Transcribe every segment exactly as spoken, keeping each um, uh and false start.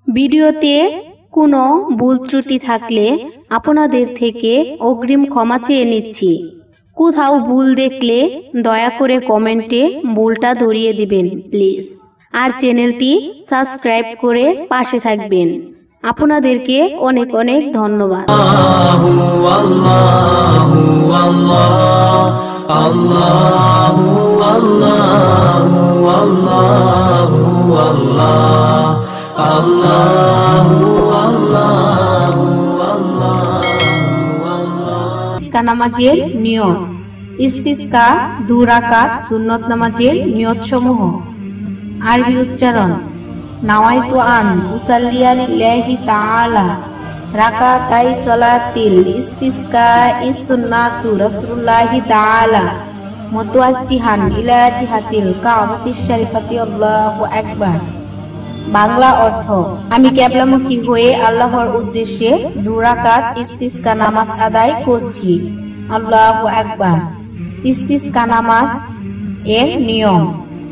ভিডিওতে কোনো ভুল ত্রুটি থাকলে আপনাদের থেকে অগ্রিম ক্ষমা চেয়ে নিচ্ছি। কোথাও ভুল দেখলে দয়া করে কমেন্টে ভুলটা ধরিয়ে দিবেন প্লিজ। আর চ্যানেলটি সাবস্ক্রাইব করে পাশে থাকবেন। আপনাদেরকে অনেক অনেক ধন্যবাদ। আল্লাহু আল্লাহু আল্লাহু আল্লাহু আল্লাহু আল্লাহু আল্লাহু ইস্তিসকা নামাজের নিয়ম। ইস্তিসকা দুই রাকাত সুন্নত নামাজের নিয়ত সমূহ। আরবি উচ্চারণ: নাওয়াইতু আন উসাল্লিয়া লিল্লাহি তাআলা রাকাতাই সালাতিল ইস্তিসকা ইসুন্নাতু রাসূলুল্লাহি তাআলা মুতাওয়াজ্জিহান ইলা জিহাতিল কাবাতিশ শরীফাতি আল্লাহু আকবার। বাংলা অর্থ: আমি কিবলামুখী হয়ে আল্লাহর উদ্দেশ্যে দুই রাকাত ইস্তিসকা নামাজ আদায় করছি। আল্লাহু আকবার। ইস্তিসকা নামাজ এর নিয়ম।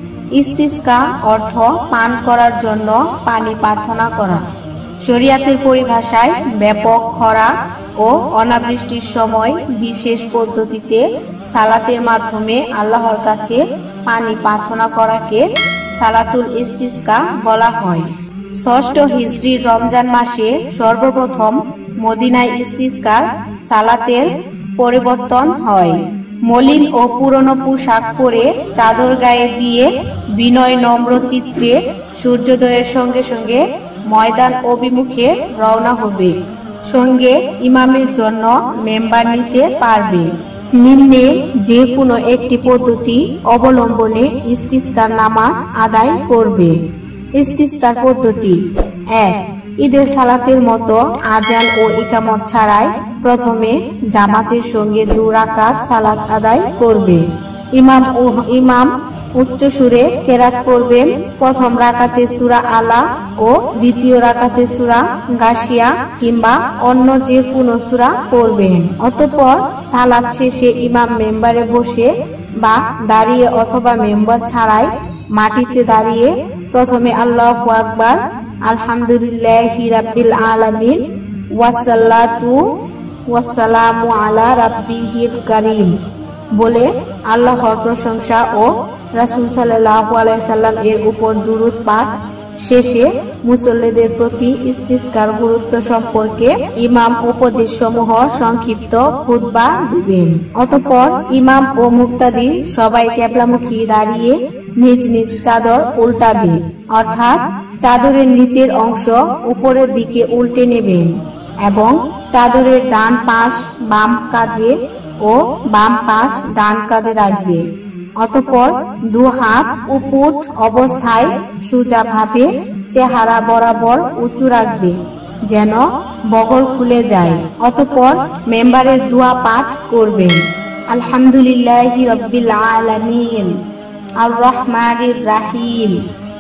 ইস্তিসকা অর্থ পান করার জন্য পানি প্রার্থনা করা। শরিয়াতের পরিভাষায় ব্যাপক খরা ও অনাবৃষ্টির সময় বিশেষ পদ্ধতিতে সালাতের মাধ্যমে আল্লাহর কাছে পানি প্রার্থনা করাকে সালাতুল ইস্তিসকা বলা হয়। ষষ্ঠ হিজরির রমজান মাসে সর্বপ্রথম মদিনায় ইস্তিসকার সালাতের পরিবর্তন হয়। মলিন ও পুরনো পোশাক পরে চাদর গায়ে দিয়ে বিনয় নম্র চিত্রে সূর্যোদয়ের সঙ্গে সঙ্গে ময়দান অভিমুখে রওনা হবে। সঙ্গে ইমামের জন্য মেম্বার নিতে পারবে। নিম্নে যে কোনো একটি পদ্ধতি অবলম্বনে ইস্তিসকার নামাজ আদায় করবে। ইস্তিসকার পদ্ধতি: এক, ঈদের সালাতের মতো আজান ও ইকামত ছাড়াই প্রথমে জামাতের সঙ্গে দুই রাকাত সালাত আদায় করবে। ইমাম ও ইমাম উচ্চ সুরে কেরাত করবেন। প্রথম রাকাতে সূরা আলা ও দ্বিতীয় রাকাতে সূরা গাশিয়া কিংবা অন্য যে কোনো সূরা পড়বেন। অতঃপর সালাত শেষে ইমাম মেম্বারে বসে বা দাঁড়িয়ে অথবা মেম্বার ছাড়াই মাটিতে দাঁড়িয়ে প্রথমে আল্লাহু আকবার, আলহামদুলিল্লাহি রাব্বিল আলামিন, ওয়াসসালাতু ওয়াসসালামু আলা রাব্বিহিল কারীম বলে আল্লাহর প্রশংসা ও রাসূল সাল্লাল্লাহু আলাইহি সাল্লাম এর উপর দুরূদ পাঠ শেষে মুসল্লিদের প্রতি ইস্তিসকার গুরুত্ব সম্পর্কে ইমাম উপদেশ সমূহ সংক্ষিপ্ত খুতবা দিবেন। অতঃপর ইমাম ও মুক্তাদি সবাই কিবলামুখী দাঁড়িয়ে নিজ নিজ চাদর উল্টাবে, অর্থাৎ চাদরের নিচের অংশ উপরের দিকে উল্টে নেবেন এবং চাদরের ডান পাশ বাম কাঁধে ও বাম পাশ ডান কাঁধে রাখবে। অতঃপর দু হাত উপুট অবস্থায় সোজাভাবে চেহারা বরাবর উঁচু রাখবে যেন বগল খুলে যায়। অতঃপর মেম্বারের দোয়া পাঠ করবেন। আলহামদুলিল্লাহি রাব্বিল আলামিন, আর রহমানির রাহিম,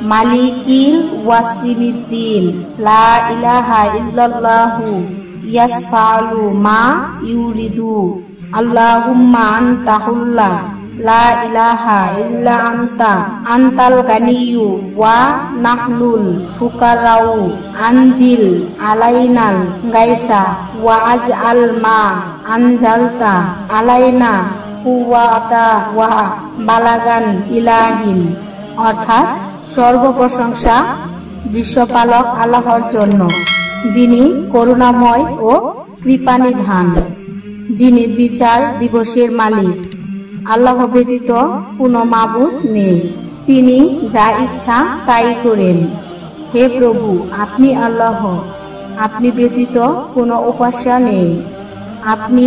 মালিকিল ওয়াসিমিদ্দিন, লা ইলাহা ইল্লাল্লাহু ইয়াসফালু মা ইউরিদু, আল্লাহুম্মা আনতা হুল্লা লা ইলাহা ইল্লা আনতা, আনতাল গানিয়্যু ওয়া নাহনুল ফুকারাউ, আনজিল আলাইনাল গায়সা ওয়া আজআল মা আনজালতা আলাইনা কুওয়াতা ওয়া বালাগান ইলাহিন। অর্থাৎ সর্বপ্রশংসা বিশ্বপালক আল্লাহর জন্য, যিনি করুণাময় ও কৃপানিধান, যিনি বিচার দিবসের মালিক। আল্লাহ ব্যতীত কোনো মাবুদ নেই, তিনি যা ইচ্ছা তাই করেন। হে প্রভু, আপনি আল্লাহ, আপনি ব্যতীত কোনো উপাস্য নেই, আপনি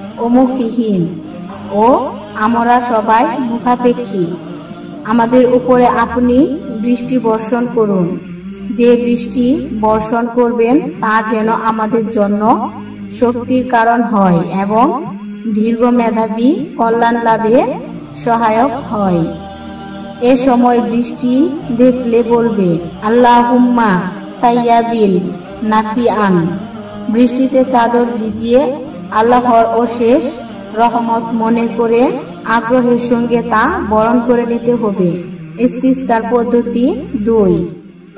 অমুখহীন ও আমরা সবাই মুখাপেক্ষী। আমাদের উপরে আপনি বৃষ্টি বর্ষণ করুন। যে বৃষ্টি বর্ষণ করবেন তা যেন আমাদের জন্য শক্তির কারণ হয় এবং দীর্ঘমেয়াদী কল্যাণ লাভে সহায়ক হয়। এ সময় বৃষ্টি দেখলে বলবে আল্লাহুম্মা সাইয়াবিল নাফিআন। বৃষ্টিতে চাদর ভিজিয়ে আল্লাহর অশেষ রহমত মনে করে আগ্রহের সঙ্গে তা বরণ করে নিতে হবে। ইস্তিসকার পদ্ধতি দুই।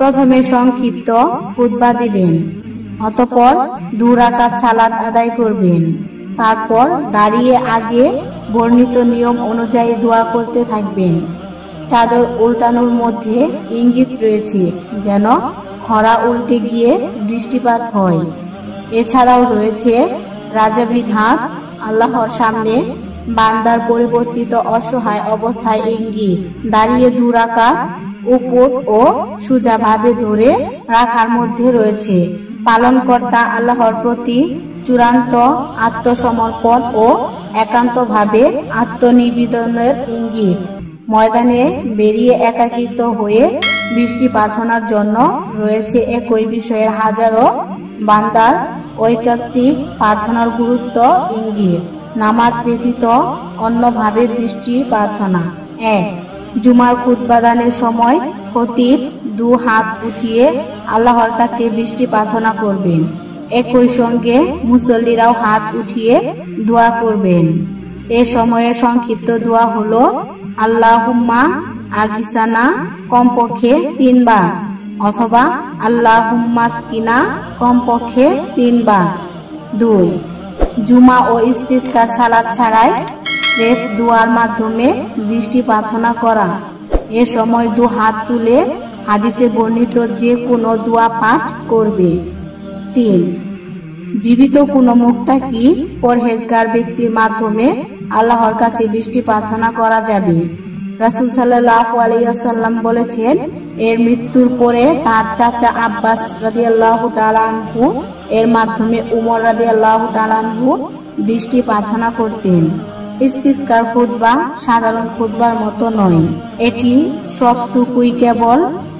প্রথমে সংক্ষিপ্ত খুতবা দিবেন, অতঃপর দুই রাকাত সালাত আদায় করবেন। তারপর দাঁড়িয়ে আগে বর্ণিত নিয়ম অনুযায়ী দোয়া করতে থাকবেন। চাদর উল্টানোর মধ্যে ইঙ্গিত রয়েছে যেন খরা উল্টে গিয়ে বৃষ্টিপাত হয়। এছাড়াও রয়েছে রাজাবির হাত, আল্লাহর সামনে বান্দার পরিবর্তিত অসহায় অবস্থায় ইঙ্গিত। দাঁড়িয়ে দুই রাকাত উপর ও সোজাভাবে ধরে রাখার মধ্যে রয়েছে পালনকর্তা আল্লাহর প্রতি চূড়ান্ত আত্মসমর্পণ ও একান্তভাবে আত্মনিবেদনের ইঙ্গিত। ময়দানে বেরিয়ে একাকিত্ব হয়ে বৃষ্টি প্রার্থনার জন্য রয়েছে একই বিষয়ের হাজারো বান্দার ঐকান্তিক প্রার্থনার গুরুত্ব ইঙ্গিত। নামাজ ব্যতীত অন্যভাবে বৃষ্টি প্রার্থনা। এক, জুমার খুতবা দানের সময় খতিব দু হাত উঠিয়ে আল্লাহর কাছে বৃষ্টি প্রার্থনা করবেন। একই সঙ্গে মুসল্লিরাও হাত উঠিয়ে দোয়া করবেন। এ সময়ের সংক্ষিপ্ত দোয়া হলো আল্লাহুম্মা আগিসানা কমপক্ষে তিনবার অথবা আল্লাহুম্মা স্কিনা কমপক্ষে তিনবার। দুই, জুমা ও ইস্তিসকার সালাত ছাড়াই স্রেফ দোয়ার মাধ্যমে বৃষ্টি প্রার্থনা করা। এ সময় দু হাত তুলে হাদিসে বর্ণিত যে কোনো দোয়া পাঠ করবে। তিন, জীবিত কোনো মুত্তাকি পরহেজগার ব্যক্তির মাধ্যমে আল্লাহর কাছে বৃষ্টি প্রার্থনা করা যাবে। রাসূল সাল্লাল্লাহু আলাইহি ওয়াসাল্লাম বলেছেন, এর মৃত্যুর পরে তার চাচা আব্বাস রাদিয়াল্লাহু তাআলা আনহু এর মাধ্যমে উমর রাদিয়াল্লাহু তাআলা আনহু বৃষ্টি প্রার্থনা করতেন। ইস্তিসকার খুতবা সাধারণ খুতবার মতো নয়, এটি সবটুকুই কেবল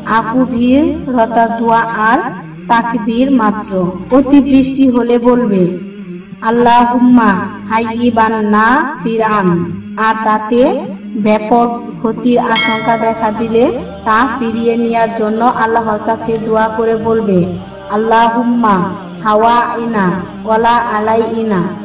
আকুভিরতা দোয়া আর তাকবীর মাত্র। অতিবৃষ্টি হলে বলবে আল্লাহুম্মা হাইয়িবান নাফিরান, আর তাতে ব্যাপক ক্ষতির আশঙ্কা দেখা দিলে তা ফিরিয়ে নেওয়ার জন্য আল্লাহর কাছে দোয়া করে বলবে আল্লাহুম্মা হাওয়া ইনা ওয়ালা আলাই ইনা।